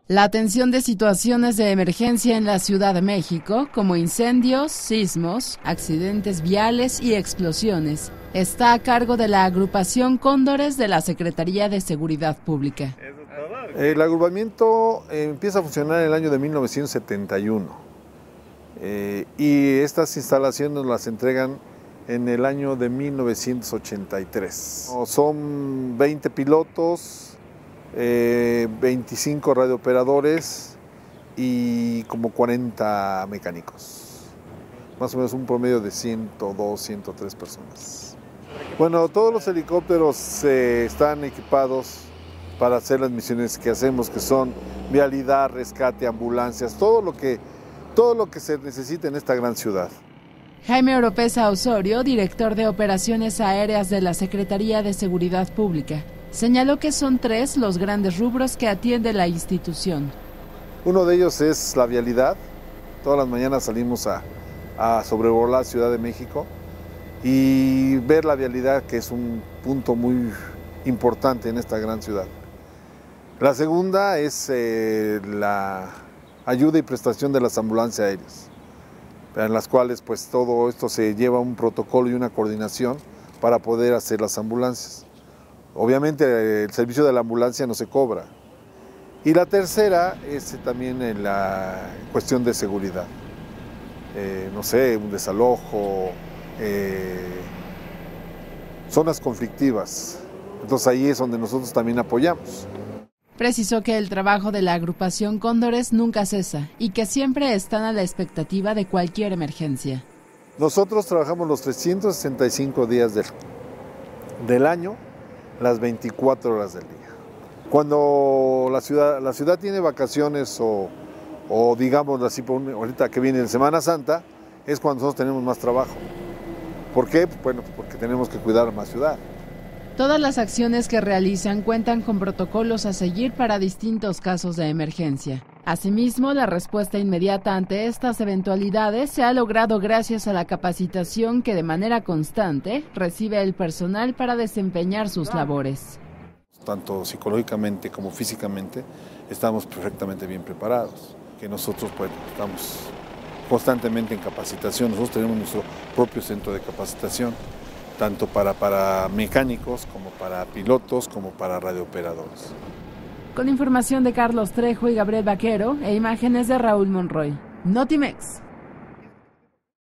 La atención de situaciones de emergencia en la Ciudad de México, como incendios, sismos, accidentes viales y explosiones, está a cargo de la agrupación Cóndores de la Secretaría de Seguridad Pública. El agrupamiento empieza a funcionar en el año de 1971 y estas instalaciones nos las entregan en el año de 1983. Son 20 pilotos, 25 radiooperadores y como 40 mecánicos. Más o menos un promedio de 102, 103 personas. Bueno, todos los helicópteros están equipados para hacer las misiones que hacemos, que son vialidad, rescate, ambulancias, todo lo que se necesita en esta gran ciudad. Jaime Oropesa Osorio, director de Operaciones Aéreas de la Secretaría de Seguridad Pública, señaló que son 3 los grandes rubros que atiende la institución. Uno de ellos es la vialidad. Todas las mañanas salimos a sobrevolar Ciudad de México y ver la vialidad, que es un punto muy importante en esta gran ciudad. La segunda es la ayuda y prestación de las ambulancias aéreas, en las cuales pues todo esto se lleva un protocolo y una coordinación para poder hacer las ambulancias. Obviamente el servicio de la ambulancia no se cobra. Y la tercera es también en la cuestión de seguridad. No sé, un desalojo, zonas conflictivas. Entonces ahí es donde nosotros también apoyamos. Precisó que el trabajo de la agrupación Cóndores nunca cesa y que siempre están a la expectativa de cualquier emergencia. Nosotros trabajamos los 365 días del año, las 24 horas del día. Cuando la ciudad tiene vacaciones o digamos así, ahorita que viene Semana Santa, es cuando nosotros tenemos más trabajo. ¿Por qué? Bueno, porque tenemos que cuidar más ciudad. Todas las acciones que realizan cuentan con protocolos a seguir para distintos casos de emergencia. Asimismo, la respuesta inmediata ante estas eventualidades se ha logrado gracias a la capacitación que de manera constante recibe el personal para desempeñar sus labores. Tanto psicológicamente como físicamente estamos perfectamente bien preparados, que nosotros pues estamos constantemente en capacitación. Nosotros tenemos nuestro propio centro de capacitación, tanto para mecánicos, como para pilotos, como para radiooperadores. Con información de Carlos Trejo y Gabriel Vaquero e imágenes de Raúl Monroy. Notimex.